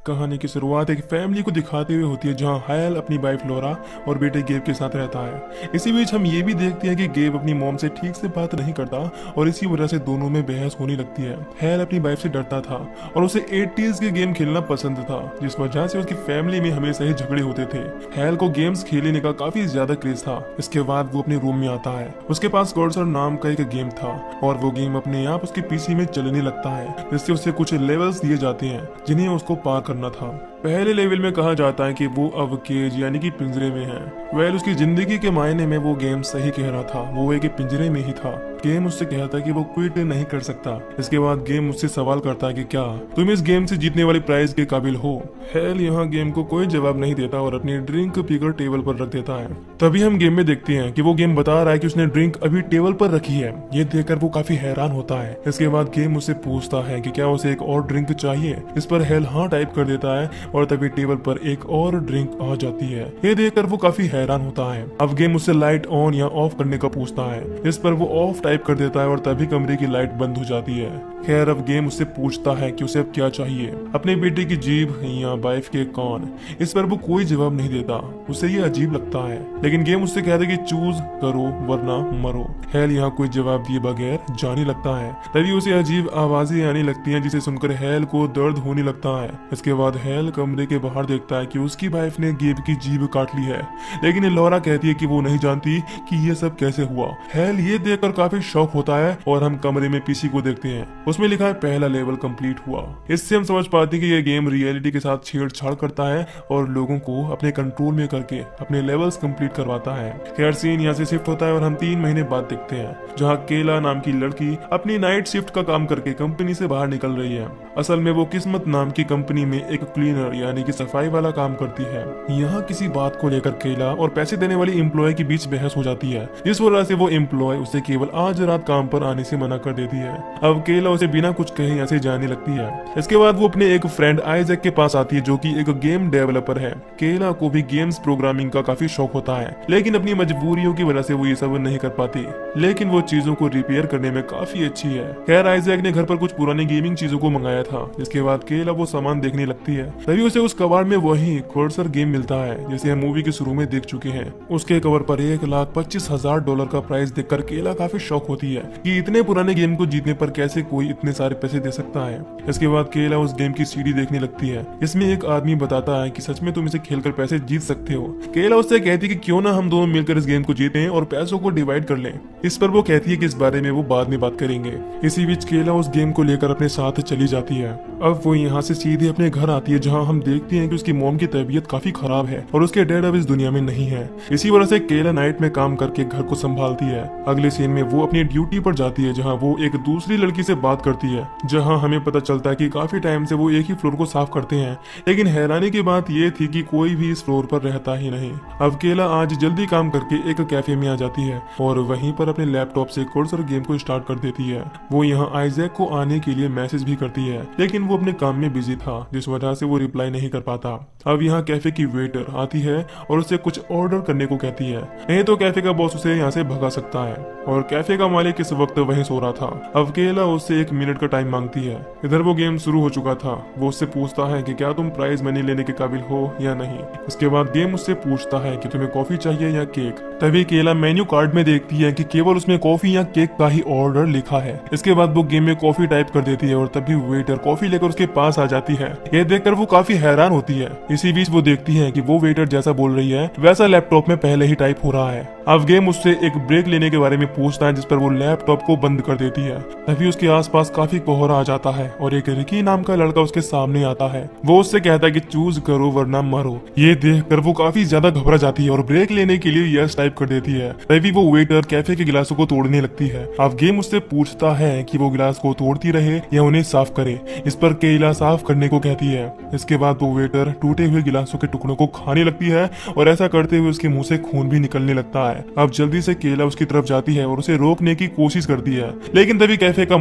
कहानी की शुरुआत एक फैमिली को दिखाते हुए होती है जहां हायल अपनी वाइफ लोरा और बेटे गेब के साथ रहता है। इसी बीच हम ये भी देखते हैं कि गेब अपनी मॉम से ठीक से बात नहीं करता और इसी वजह से दोनों में बहस होने लगती है। हायल अपनी वाइफ से डरता था और उसे 80s के गेम खेलना पसंद था, जिस वजह से उसकी फैमिली में हमेशा ही झगड़े होते थे। हायल को गेम्स खेलने का काफी ज्यादा क्रेज था। इसके बाद वो अपने रूम में आता है। उसके पास कर्सर नाम का एक गेम था और वो गेम अपने आप उसके पीसी में चलने लगता है, जिससे उसे कुछ लेवल्स दिए जाते हैं जिन्हें उसको पार करना था। पहले लेवल में कहा जाता है कि वो अब केज यानी कि पिंजरे में है। वेल उसकी जिंदगी के मायने में वो गेम सही कह रहा था, वो एक पिंजरे में ही था। गेम उससे कहता है कि वो क्विट नहीं कर सकता। इसके बाद गेम उससे सवाल करता है कि क्या तुम इस गेम से जीतने वाली प्राइज के काबिल हो। हेल यहाँ गेम को कोई जवाब नहीं देता और अपनी ड्रिंक पीकर टेबल पर रख देता है। तभी हम गेम में देखते हैं कि वो गेम बता रहा है कि उसने ड्रिंक अभी टेबल पर रखी है। ये देखकर वो काफी हैरान होता है। इसके बाद गेम उससे पूछता है कि क्या उसे एक और ड्रिंक चाहिए। इस पर हेल हाँ टाइप कर देता है और तभी टेबल पर एक और ड्रिंक आ जाती है। ये देखकर वो काफी हैरान होता है। अब गेम उससे लाइट ऑन या ऑफ करने का पूछता है। इस पर वो ऑफ टाइप कर देता है और तभी कमरे की लाइट बंद हो जाती है। खैर अब गेम उससे पूछता है कि उसे अब क्या चाहिए, अपने बेटे की जीभ या वाइफ के कान। इस पर वो कोई जवाब नहीं देता। उसे ये अजीब लगता है, लेकिन गेम उससे कहता है कि चूज करो वरना मरो। हेल यहाँ कोई जवाब दिए बगैर जाने लगता है। तभी उसे अजीब आवाजें आने लगती हैं, जिसे सुनकर हेल को दर्द होने लगता है। इसके बाद हेल कमरे के बाहर देखता है कि उसकी वाइफ ने गेब की जीभ काट ली है, लेकिन लॉरा कहती है कि वो नहीं जानती कि ये सब कैसे हुआ। हेल ये देखकर काफी शॉक होता है और हम कमरे में पीसी को देखते हैं। उसमें लिखा है पहला लेवल कंप्लीट हुआ। इससे हम समझ पाते हैं कि ये गेम रियलिटी के साथ छेड़छाड़ करता है और लोगों को अपने कंट्रोल में करके अपने लेवल्स कंप्लीट करवाता है। खैर सीन यहाँ से शिफ्ट होता है और हम 3 महीने बाद देखते हैं जहाँ केला नाम की लड़की अपनी नाइट शिफ्ट का काम करके कंपनी से बाहर निकल रही है। असल में वो किस्मत नाम की कंपनी में एक क्लीनर यानी कि सफाई वाला काम करती है। यहाँ किसी बात को लेकर केला और पैसे देने वाली एम्प्लॉय के बीच बहस हो जाती है, जिस वजह से वो एम्प्लॉय उसे केवल आज रात काम पर आने से मना कर देती है। अब केला उसे बिना कुछ कहे यहाँ से जाने लगती है। इसके बाद वो अपने एक फ्रेंड आइजैक के पास आती है जो कि एक गेम डेवलपर है। केला को भी गेम्स प्रोग्रामिंग का काफी शौक होता है, लेकिन अपनी मजबूरियों की वजह से वो ये सब नहीं कर पाती, लेकिन वो चीजों को रिपेयर करने में काफी अच्छी है। खैर आइजैक ने घर पर कुछ पुरानी गेमिंग चीजों को मंगाया था, जिसके बाद केला वो सामान देखने लगती है। तभी उसे उस कबाड़ में वही कर्सर गेम मिलता है जिसे हम मूवी के शुरू में देख चुके हैं। उसके कवर पर $1,25,000 का प्राइस देखकर केला काफी शौक होती है कि इतने पुराने गेम को जीतने पर कैसे कोई इतने सारे पैसे दे सकता है। इसके बाद केला उस गेम की सीडी देखने लगती है। इसमें एक आदमी बताता है कि सच में तुम इसे खेलकर पैसे जीत सकते हो। केला उससे कहती है कि क्यों ना हम दोनों मिलकर इस गेम को जीतें और पैसों को डिवाइड कर लें। इस पर वो कहती है कि इस बारे में वो बाद में बात करेंगे। इसी बीच केला उस गेम को लेकर अपने साथ चली जाती है। अब वो यहाँ से सीधे अपने घर आती है जहाँ हम देखते हैं कि उसकी मॉम की तबीयत काफी खराब है और उसके डैड अब इस दुनिया में नहीं है। इसी वजह से केला नाइट में काम करके घर को संभालती है। अगले सीन में वो अपनी ड्यूटी पर जाती है जहाँ वो एक दूसरी लड़की से बात करती है, जहाँ हमें पता चलता है कि काफी टाइम से वो एक ही फ्लोर को साफ करते हैं, लेकिन हैरानी की बात ये थी कि कोई भी इस फ्लोर पर रहता ही नहीं। अब केला आज जल्दी काम करके एक कैफे में आ जाती है और वहीं पर अपने लैपटॉप से कर्सर गेम को स्टार्ट कर देती है। वो यहाँ आइजैक को आने के लिए मैसेज भी करती है, लेकिन वो अपने काम में बिजी था, जिस वजह से वो रिप्लाई नहीं कर पाता। अब यहाँ कैफे की वेटर आती है और उससे कुछ ऑर्डर करने को कहती है, नहीं तो कैफे का बॉस उसे यहाँ से भगा सकता है। और कैफे का मालिक इस वक्त वहीं सो रहा था। अब केला उससे 1 मिनट का टाइम मांगती है। इधर वो गेम शुरू हो चुका था। वो उससे पूछता है कि क्या तुम प्राइज मनी लेने के काबिल हो या नहीं। इसके बाद गेम उससे पूछता है कि तुम्हें कॉफी चाहिए या केक। तभी केला मेन्यू कार्ड में देखती है कि केवल उसमें कॉफी या केक का ही ऑर्डर लिखा है। इसके बाद वो गेम में कॉफी टाइप कर देती है और तभी वेटर कॉफी लेकर उसके पास आ जाती है। ये देखकर वो काफी हैरान होती है। इसी बीच वो देखती है कि वो वेटर जैसा बोल रही है वैसा लैपटॉप में पहले ही टाइप हो रहा है। अब गेम उससे एक ब्रेक लेने के बारे में पूछता है, जिस पर वो लैपटॉप को बंद कर देती है। तभी उसके आसपास काफी कोहरा आ जाता है और एक रिकी नाम का लड़का उसके सामने आता है। वो उससे कहता है कि चूज करो वरना मरो। ये देखकर वो काफी ज्यादा घबरा जाती है और ब्रेक लेने के लिए यस टाइप कर देती है। तभी वो वेटर कैफे के गिलासों को तोड़ने लगती है। अब गेम उससे पूछता है कि वो गिलास को तोड़ती रहे या उन्हें साफ करे। इस पर केला साफ करने को कहती है। इसके बाद वो वेटर टूटे हुए गिलासों के टुकड़ों को खाने लगती है और ऐसा करते हुए उसके मुंह से खून भी निकलने लगता है। अब जल्दी से केला उसकी तरफ जाती है और उसे रोकने की कोशिश करती है, लेकिन तभी कैफे का मालिक उठ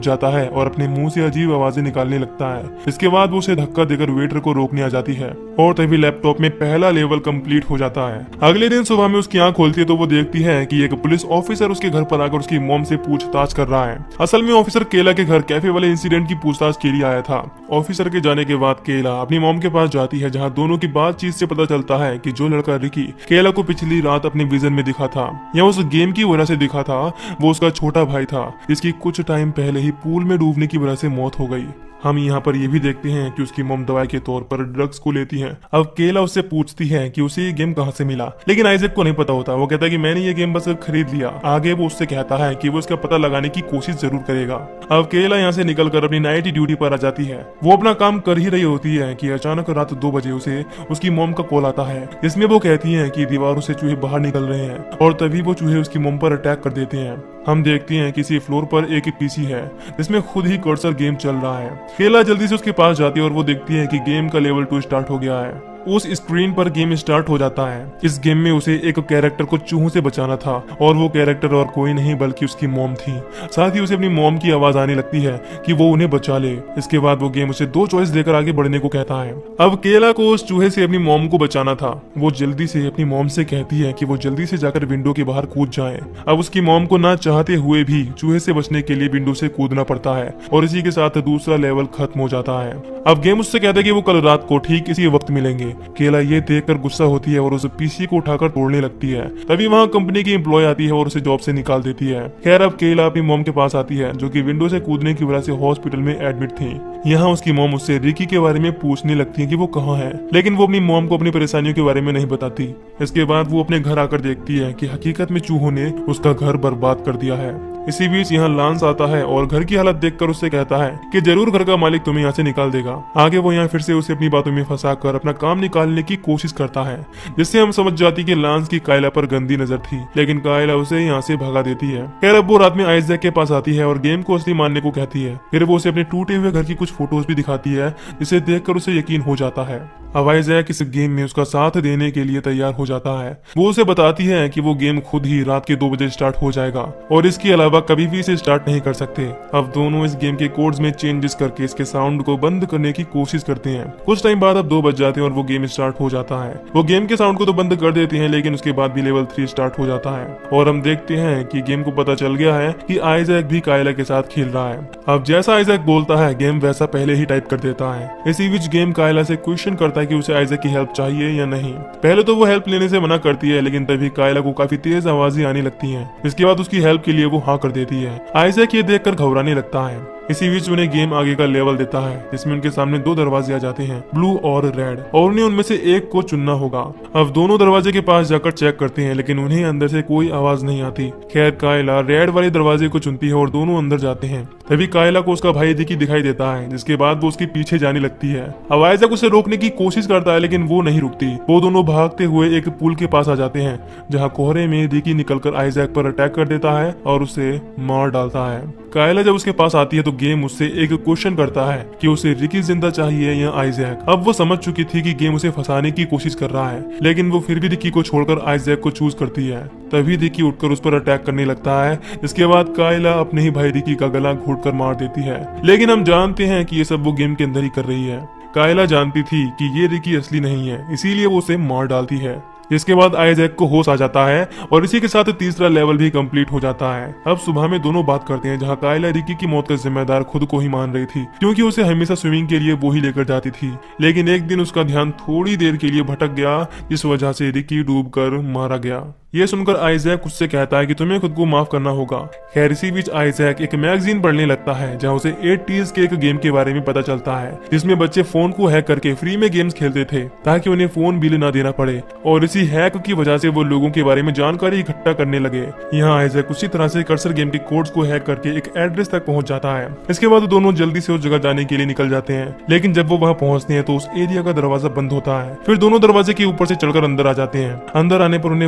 जाता है और अपने मुंह से अजीब आवाजें निकालने लगता है। इसके बाद वो उसे धक्का देकर वेटर को रोकने आ जाती है और तभी लैपटॉप में पहला लेवल कंप्लीट हो जाता है। अगले दिन सुबह में उसकी आंख खोलती है तो वो देखती है कि एक पुलिस ऑफिसर उसके घर पर आकर उसकी मॉम से पूछताछ कर रहा है। असल में ऑफिसर केला के घर कैफे वाले इंसिडेंट की पूछताछ के लिए आया था। ऑफिसर के जाने के बाद केला अपनी मॉम के पास जाती है, जहाँ दोनों की बातचीत से पता चलता है कि जो लड़का रिकी केला को पिछली रात अपने विजन में दिखा था या उस गेम की वजह से दिखा था, वो उसका छोटा भाई था जिसकी कुछ टाइम पहले ही पूल में डूबने की वजह से मौत हो गई। हम यहाँ पर ये भी देखते हैं कि उसकी मॉम दवाई के तौर पर ड्रग्स को लेती है। अब केला उससे पूछती है कि उसे ये गेम कहाँ से मिला, लेकिन आइजैक को नहीं पता होता। वो कहता है कि मैंने ये गेम बस खरीद लिया। आगे वो उससे कहता है कि वो इसका पता लगाने की कोशिश जरूर करेगा। अब केला यहाँ से निकलकर अपनी नाइट ड्यूटी पर आ जाती है। वो अपना काम कर ही रही होती है कि अचानक रात 2 बजे उसे उसकी मॉम का कॉल आता है, जिसमें वो कहती है कि दीवारों से चूहे बाहर निकल रहे हैं और तभी वो चूहे उसकी मॉम पर अटैक कर देते हैं। हम देखते हैं किसी फ्लोर पर एक पीसी है जिसमें खुद ही कर्सर गेम चल रहा है। केला जल्दी से उसके पास जाती है और वो देखती है कि गेम का लेवल 2 स्टार्ट हो गया है। उस स्क्रीन पर गेम स्टार्ट हो जाता है। इस गेम में उसे एक कैरेक्टर को चूहों से बचाना था और वो कैरेक्टर और कोई नहीं बल्कि उसकी मॉम थी। साथ ही उसे अपनी मॉम की आवाज आने लगती है कि वो उन्हें बचा ले। इसके बाद वो गेम उसे 2 चॉइस देकर आगे बढ़ने को कहता है। अब केला को उस चूहे से अपनी मॉम को बचाना था। वो जल्दी से अपनी मॉम से कहती है कि वो जल्दी से जाकर विंडो के बाहर कूद जाए। अब उसकी मॉम को ना चाहते हुए भी चूहे से बचने के लिए विंडो से कूदना पड़ता है और इसी के साथ दूसरा लेवल खत्म हो जाता है। अब गेम उससे कहता है कि वो कल रात को ठीक इसी वक्त मिलेंगे। केला ये देखकर गुस्सा होती है और उस पीसी को उठाकर तोड़ने लगती है। तभी वहाँ कंपनी की एम्प्लॉय आती है और उसे जॉब से निकाल देती है। खैर अब केला अपनी मॉम के पास आती है जो कि विंडो से कूदने की वजह से हॉस्पिटल में एडमिट थी। यहाँ उसकी मॉम उससे रिकी के बारे में पूछने लगती है कि वो कहाँ है, लेकिन वो अपनी मॉम को अपनी परेशानियों के बारे में नहीं बताती। इसके बाद वो अपने घर आकर देखती है कि हकीकत में चूहों ने उसका घर बर्बाद कर दिया है। इसी बीच यहाँ लांस आता है और घर की हालत देखकर उससे कहता है कि जरूर घर का मालिक तुम्हें यहाँ से निकाल देगा। आगे वो यहाँ फिर से उसे अपनी बातों में फंसाकर अपना काम निकालने की कोशिश करता है, जिससे हम समझ जाती कि लांस की कायला पर गंदी नजर थी, लेकिन कायला उसे यहाँ से भगा देती है। खैर अब वो रात में आइजैक के पास आती है और गेम को असली मानने को कहती है। फिर वो उसे अपने टूटे हुए घर की कुछ फोटोज भी दिखाती है, जिसे देखकर उसे यकीन हो जाता है। अब आइजैक इस गेम में उसका साथ देने के लिए तैयार हो जाता है। वो उसे बताती है कि वो गेम खुद ही रात के 2 बजे स्टार्ट हो जाएगा और इसके अलावा कभी भी इसे स्टार्ट नहीं कर सकते। अब दोनों इस गेम के कोड्स में चेंजेस करके इसके साउंड को बंद करने की कोशिश करते हैं। कुछ टाइम बाद अब 2 बज जाते हैं और वो गेम स्टार्ट हो जाता है। वो गेम के साउंड को तो बंद कर देते हैं, लेकिन उसके बाद भी लेवल 3 स्टार्ट हो जाता है और हम देखते हैं कि गेम को पता चल गया है कि आइजैक भी कायला के साथ खेल रहा है। अब जैसा आइजैक बोलता है गेम वैसा पहले ही टाइप कर देता है। इसी बीच गेम कायला से क्वेश्चन करता है कि उसे आइजैक की हेल्प चाहिए या नहीं। पहले तो वो हेल्प लेने से मना करती है, लेकिन तभी कायला को काफी तेज आवाजें आने लगती हैं। इसके बाद उसकी हेल्प के लिए वो हाँ कर देती है। आइजैक ये देखकर घबराने लगता है। इसी बीच उन्हें गेम आगे का लेवल देता है, जिसमें उनके सामने 2 दरवाजे आ जाते हैं, ब्लू और रेड, और उन्हें उनमें से एक को चुनना होगा। अब दोनों दरवाजे के पास जाकर चेक करते हैं, लेकिन उन्हें अंदर से कोई आवाज नहीं आती। खैर कायला रेड वाले दरवाजे को चुनती है और दोनों अंदर जाते हैं। तभी कायला को उसका भाई रिकी दिखाई देता है, जिसके बाद वो उसके पीछे जाने लगती है। अब आइजैक उसे रोकने की कोशिश करता है, लेकिन वो नहीं रुकती। वो दोनों भागते हुए एक पुल के पास आ जाते हैं, जहाँ कोहरे में रिकी निकलकर आइजैक पर अटैक कर देता है और उसे मार डालता है। कायला जब उसके पास आती है तो गेम उससे एक क्वेश्चन करता है कि उसे रिकी जिंदा चाहिए या आइजैक। अब वो समझ चुकी थी कि गेम उसे फंसाने की कोशिश कर रहा है, लेकिन वो फिर भी रिकी को छोड़कर आइजैक को चूज करती है। तभी रिकी उठकर उस पर अटैक करने लगता है। इसके बाद कायला अपने ही भाई रिकी का गला घोटकर मार देती है, लेकिन हम जानते हैं कि ये सब वो गेम के अंदर ही कर रही है। कायला जानती थी कि ये रिकी असली नहीं है, इसीलिए वो उसे मार डालती है। इसके बाद आइजैक को होश आ जाता है और इसी के साथ तीसरा लेवल भी कंप्लीट हो जाता है। अब सुबह में दोनों बात करते हैं, जहां कायला रिकी की मौत का जिम्मेदार खुद को ही मान रही थी, क्योंकि उसे हमेशा स्विमिंग के लिए वो ही लेकर जाती थी। लेकिन एक दिन उसका ध्यान थोड़ी देर के लिए भटक गया, जिस वजह से रिकी डूबकर मारा गया। ये सुनकर आइजैक उससे कहता है कि तुम्हें खुद को माफ करना होगा। खैर इसी बीच आइजैक एक मैगजीन पढ़ने लगता है, जहाँ उसे 80s के एक गेम के बारे में पता चलता है, जिसमें बच्चे फोन को हैक करके फ्री में गेम्स खेलते थे ताकि उन्हें फोन बिल ना देना पड़े, और इसी हैक की वजह से वो लोगों के बारे में जानकारी इकट्ठा करने लगे। यहाँ आइजैक उसी तरह से कर्सर गेम के कोड्स को हैक करके एक एड्रेस तक पहुंच जाता है। इसके बाद दोनों जल्दी से उस जगह जाने के लिए निकल जाते हैं, लेकिन जब वो वहाँ पहुंचते हैं तो उस एरिया का दरवाजा बंद होता है। फिर दोनों दरवाजे के ऊपर से चढ़कर अंदर आ जाते हैं। अंदर आने पर उन्हें बड़ा सा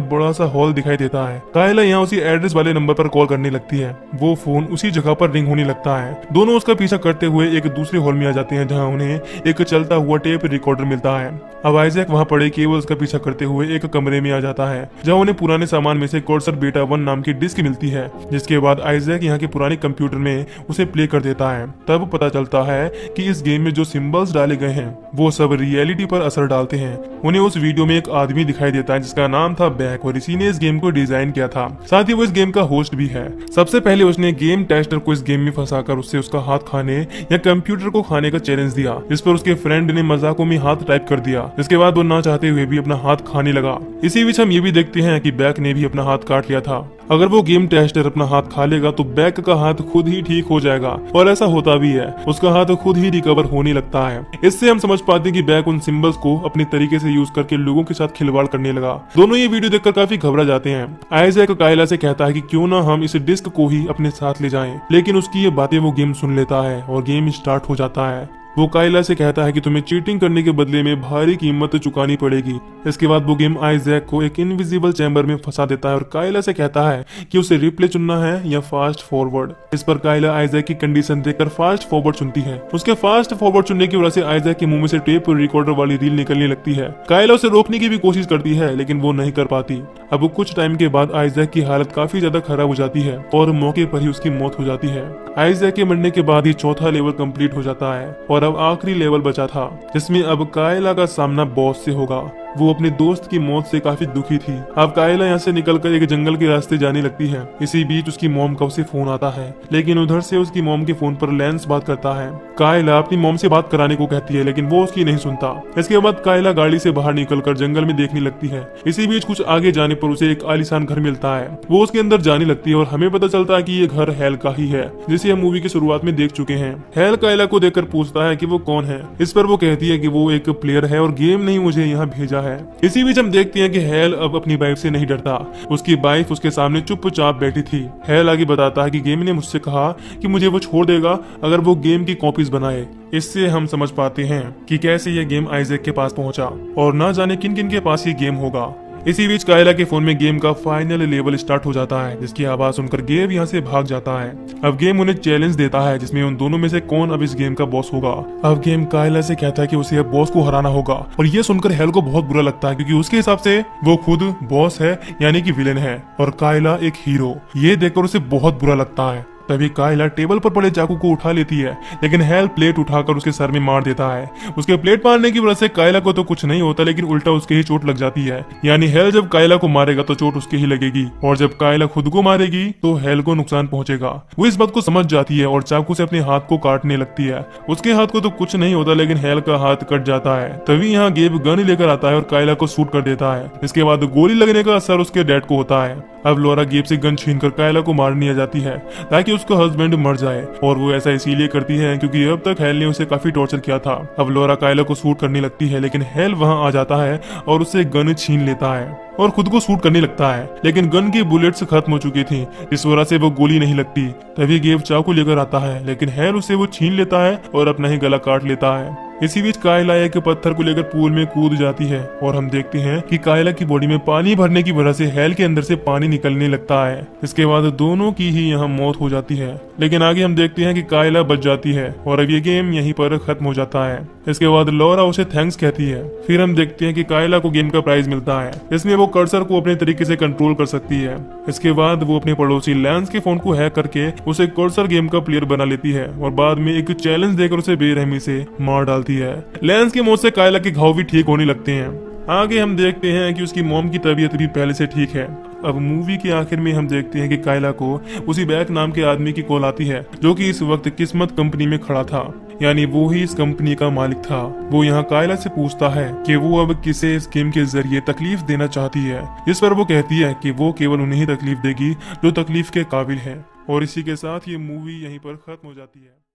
हॉल दिखाई देता है। कायला यहाँ उसी एड्रेस वाले नंबर पर कॉल करने लगती है। वो फोन उसी जगह पर रिंग होने लगता है। दोनों उसका पीछा करते हुए एक दूसरे हॉल में आ जाते हैं जहाँ उन्हें एक चलता हुआ टेप रिकॉर्डर मिलता है। अब आइजैक वहाँ पड़े केवल उसका पीछा करते हुए एक कमरे में आ जाता है जहाँ उन्हें पुराने सामान में से कोर्सर बीटा 1 नाम की डिस्क मिलती है, जिसके बाद आइजैक यहाँ के पुराने कंप्यूटर में उसे प्ले कर देता है। तब पता चलता है कि इस गेम में जो सिंबल्स डाले गए हैं वो सब रियलिटी पर असर डालते हैं। उन्हें उस वीडियो में एक आदमी दिखाई देता है जिसका नाम था बैक और इसी ने इस गेम को डिजाइन किया था। साथ ही वो इस गेम का होस्ट भी है। सबसे पहले उसने गेम टेस्टर को इस गेम में फंसाकर उससे उसका हाथ खाने या कंप्यूटर को खाने का चैलेंज दिया, जिस पर उसके फ्रेंड ने मजाकों में हाथ टाइप कर दिया। इसके बाद वो ना चाहते हुए भी अपना हाथ खाने लगा। इसी बीच हम ये भी देखते हैं कि बैक ने भी अपना हाथ काट लिया था। अगर वो गेम टेस्टर अपना हाथ खा लेगा तो बैक का हाथ खुद ही ठीक हो जाएगा और ऐसा होता भी है। उसका हाथ खुद ही रिकवर होने लगता है। इससे हम समझ पाते हैं कि बैक उन सिंबल्स को अपने तरीके से यूज करके लोगों के साथ खिलवाड़ करने लगा। दोनों ये वीडियो देखकर काफी घबरा जाते हैं। आइजैक कायला से कहता है कि क्यों ना हम इस डिस्क को ही अपने साथ ले जाएं, लेकिन उसकी ये बातें वो गेम सुन लेता है और गेम स्टार्ट हो जाता है। वो कायला से कहता है कि तुम्हें चीटिंग करने के बदले में भारी कीमत चुकानी पड़ेगी। इसके बाद वो गेम आइजैक को एक इनविजिबल चैम्बर में फंसा देता है और कायला से कहता है कि उसे रिप्ले चुनना है या फास्ट फॉरवर्ड। इस पर कायला आइजैक की कंडीशन देखकर फास्ट फॉरवर्ड चुनती है। उसके फास्ट फॉरवर्ड चुनने की वजह से आइजैक के मुंह में से टेप रिकॉर्डर वाली रील निकलने लगती है। कायला उसे रोकने की भी कोशिश करती है लेकिन वो नहीं कर पाती। अब कुछ टाइम के बाद आइजैक की हालत काफी ज्यादा खराब हो जाती है और मौके पर ही उसकी मौत हो जाती है। आइजैक के मरने के बाद ही चौथा लेवल कंप्लीट हो जाता है और अब आखिरी लेवल बचा था जिसमें अब कायला का सामना बॉस से होगा। वो अपने दोस्त की मौत से काफी दुखी थी। अब कायला यहाँ से निकलकर एक जंगल के रास्ते जाने लगती है। इसी बीच उसकी मॉम का उसे फोन आता है, लेकिन उधर से उसकी मॉम के फोन पर लैंस बात करता है। कायला अपनी मॉम से बात कराने को कहती है लेकिन वो उसकी नहीं सुनता। इसके बाद कायला गाड़ी से बाहर निकलकर जंगल में देखने लगती है। इसी बीच कुछ आगे जाने पर उसे एक आलीशान घर मिलता है। वो उसके अंदर जाने लगती है और हमें पता चलता है कि ये घर हेल का ही है, जिसे हम मूवी की शुरुआत में देख चुके हैं। हेल कायला को देखकर पूछता है कि वो कौन है। इस पर वो कहती है कि वो एक प्लेयर है और गेम ने मुझे यहाँ भेजा है। इसी बीच हम देखते हैं कि हेल अब अपनी वाइफ से नहीं डरता। उसकी वाइफ उसके सामने चुपचाप बैठी थी। हेल आगे बताता है कि गेम ने मुझसे कहा कि मुझे वो छोड़ देगा अगर वो गेम की कॉपीज बनाए। इससे हम समझ पाते हैं कि कैसे ये गेम आइजैक के पास पहुंचा और ना जाने किन किन के पास ये गेम होगा। इसी बीच कायला के फोन में गेम का फाइनल लेवल स्टार्ट हो जाता है, जिसकी आवाज सुनकर गेम यहाँ से भाग जाता है। अब गेम उन्हें चैलेंज देता है जिसमें उन दोनों में से कौन अब इस गेम का बॉस होगा। अब गेम कायला से कहता है कि उसे अब बॉस को हराना होगा और ये सुनकर हेल को बहुत बुरा लगता है क्योंकि उसके हिसाब से वो खुद बॉस है यानी कि विलेन है और कायला एक हीरो। ये देखकर उसे बहुत बुरा लगता है। तभी कायला टेबल पर पड़े चाकू को उठा लेती है लेकिन हेल प्लेट उठाकर उसके सर में मार देता है। उसके प्लेट मारने की वजह से कायला को तो कुछ नहीं होता लेकिन उल्टा उसके ही चोट लग जाती है। यानी हेल जब कायला को मारेगा तो चोट उसके ही लगेगी और जब कायला खुद को मारेगी तो हेल को नुकसान पहुंचेगा। वो इस बात को समझ जाती है और चाकू से अपने हाथ को काटने लगती है। उसके हाथ को तो कुछ नहीं होता लेकिन हेल का हाथ कट जाता है। तभी यहाँ गेब गन लेकर आता है और कायला को शूट कर देता है। इसके बाद गोली लगने का असर उसके डैड को होता है। अब लोरा गेब से गन छीनकर कायला को मारने आ जाती है ताकि उसका हस्बैंड मर जाए और वो ऐसा इसीलिए करती है क्योंकि अब तक हेल ने उसे काफी टॉर्चर किया था। अब लोरा कायला को शूट करने लगती है लेकिन हेल वहां आ जाता है और उससे गन छीन लेता है और खुद को शूट करने लगता है लेकिन गन की बुलेट्स खत्म हो चुकी थी, इस वजह से वो गोली नहीं लगती। तभी गेब चाकू लेकर आता है लेकिन हेल उसे वो छीन लेता है और अपना ही गला काट लेता है। इसी बीच कायला एक पत्थर को लेकर पूल में कूद जाती है और हम देखते हैं कि कायला की बॉडी में पानी भरने की वजह से हेल के अंदर से पानी निकलने लगता है। इसके बाद दोनों की ही यहाँ मौत हो जाती है लेकिन आगे हम देखते हैं कि कायला बच जाती है और अब ये गेम यहीं पर खत्म हो जाता है। इसके बाद लोरा उसे थैंक्स कहती है। फिर हम देखते हैं कि कायला को गेम का प्राइज मिलता है, इसमें वो कर्सर को अपने तरीके से कंट्रोल कर सकती है। इसके बाद वो अपने पड़ोसी लैंस के फोन को हैक करके उसे कर्सर गेम का प्लेयर बना लेती है और बाद में एक चैलेंज देकर उसे बेरहमी से मार डालती है। लैंस की मौत से कायला के घाव भी ठीक होने लगते हैं। आगे हम देखते हैं कि उसकी मॉम की तबीयत भी पहले से ठीक है। अब मूवी के आखिर में हम देखते हैं कि कायला को उसी बैक नाम के आदमी की कॉल आती है जो कि इस वक्त किस्मत कंपनी में खड़ा था, यानी वो ही इस कंपनी का मालिक था। वो यहाँ कायला से पूछता है कि वो अब किसे इस गेम के जरिए तकलीफ देना चाहती है। इस पर वो कहती है कि वो केवल उन्हें ही तकलीफ देगी जो तकलीफ के काबिल है। और इसी के साथ ये मूवी यहीं पर खत्म हो जाती है।